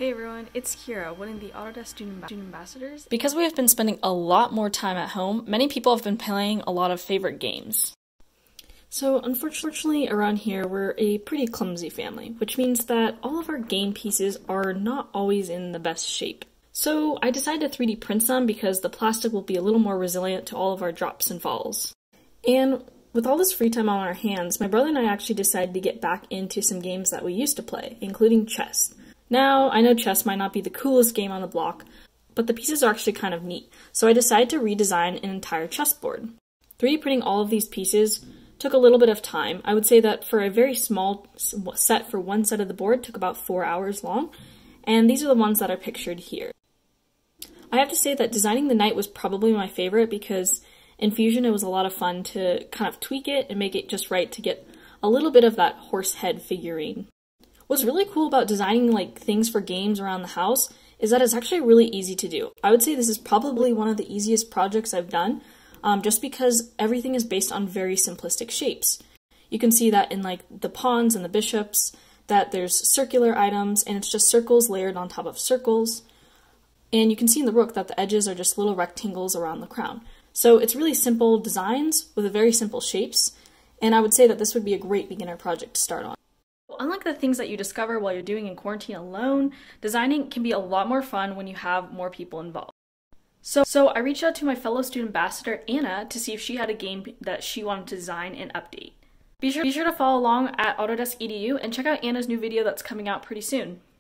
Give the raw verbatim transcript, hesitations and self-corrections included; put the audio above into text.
Hey everyone, it's Kira, one of the Autodesk Student Ambassadors. Because we have been spending a lot more time at home, many people have been playing a lot of favorite games. So unfortunately around here we're a pretty clumsy family, which means that all of our game pieces are not always in the best shape. So I decided to three D print some because the plastic will be a little more resilient to all of our drops and falls. And with all this free time on our hands, my brother and I actually decided to get back into some games that we used to play, including chess. Now, I know chess might not be the coolest game on the block, but the pieces are actually kind of neat, so I decided to redesign an entire chessboard. three D printing all of these pieces took a little bit of time. I would say that for a very small set for one set of the board took about four hours long, and these are the ones that are pictured here. I have to say that designing the knight was probably my favorite because in Fusion it was a lot of fun to kind of tweak it and make it just right to get a little bit of that horse head figurine. What's really cool about designing like things for games around the house is that it's actually really easy to do. I would say this is probably one of the easiest projects I've done, um, just because everything is based on very simplistic shapes. You can see that in like the pawns and the bishops, that there's circular items and it's just circles layered on top of circles. And you can see in the rook that the edges are just little rectangles around the crown. So it's really simple designs with very simple shapes, and I would say that this would be a great beginner project to start on. Unlike the things that you discover while you're doing in quarantine alone, designing can be a lot more fun when you have more people involved. So, so I reached out to my fellow student ambassador, Anna, to see if she had a game that she wanted to design and update. Be sure, be sure to follow along at Autodesk E D U and check out Anna's new video that's coming out pretty soon.